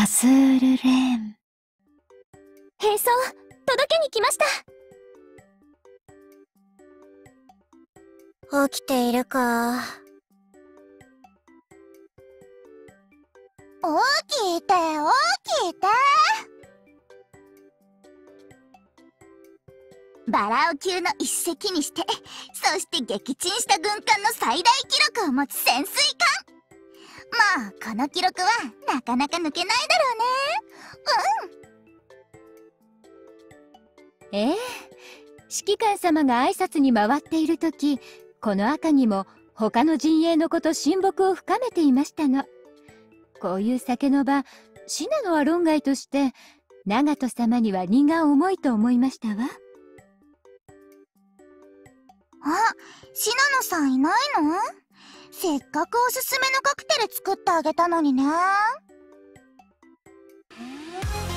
アズールレーン。 兵装届けに来ました。 起きているか。 起きて起きて。バラオ級の一隻にして、そして撃沈した軍艦の最大記録を持つ潜水艦。まあこの記録はなかなか抜けないだろうね。 ええ、指揮官様が挨拶に回っている時、この赤城も他の陣営の子と親睦を深めていましたの。こういう酒の場、信濃は論外として長門様には荷が重いと思いましたわ。 あ、信濃さんいないの？せっかくおすすめのカクテル作ってあげたのにね。